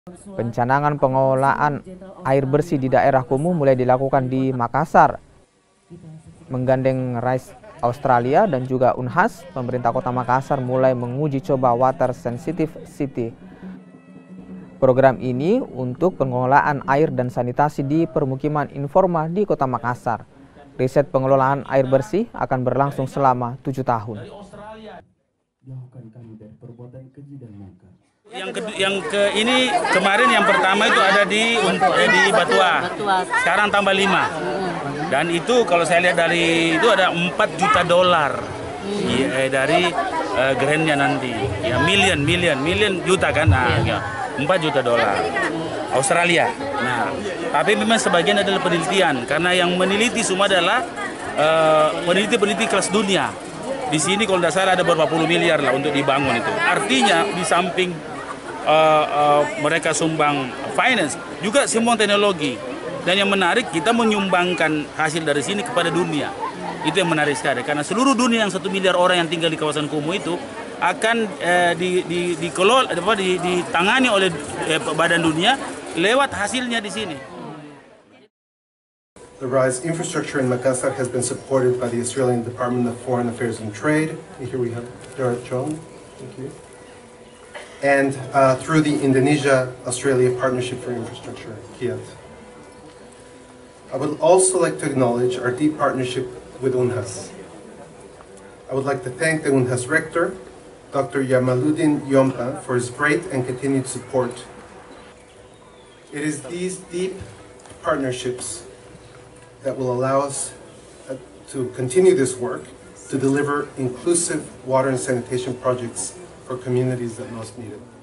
Pencanangan pengelolaan air bersih di daerah kumuh mulai dilakukan di Makassar. Menggandeng RISE Australia dan juga Unhas, pemerintah Kota Makassar mulai menguji coba Water Sensitive City. Program ini untuk pengelolaan air dan sanitasi di permukiman informal di Kota Makassar. Riset pengelolaan air bersih akan berlangsung selama 7 tahun. Ini kemarin yang pertama itu ada di Batua. Sekarang tambah 5. Dan itu kalau saya lihat dari itu ada 4 juta dolar dari grantnya nanti. Ya million juta kan. Nah, ya, 4 juta dolar Australia. Nah, tapi memang sebagian adalah penelitian karena yang meneliti semua adalah peneliti kelas dunia. Di sini kalau tidak salah ada berapa puluh miliar lah untuk dibangun itu. Artinya di samping mereka sumbang finance, juga semua teknologi. Dan yang menarik kita menyumbangkan hasil dari sini kepada dunia. Itu yang menarik sekali karena seluruh dunia yang 1 miliar orang yang tinggal di kawasan kumuh itu akan ditangani oleh badan dunia lewat hasilnya di sini. The RISE infrastructure in Makassar has been supported by the Australian Department of Foreign Affairs and Trade. Here we have Jared John. Thank you. And through the Indonesia-Australia Partnership for Infrastructure, KIAT. I would also like to acknowledge our deep partnership with UNHAS. I would like to thank the UNHAS Rector, Dr. Yamaluddin Yompa, for his great and continued support. It is these deep partnerships that will allow us to continue this work to deliver inclusive water and sanitation projects for communities that most need it.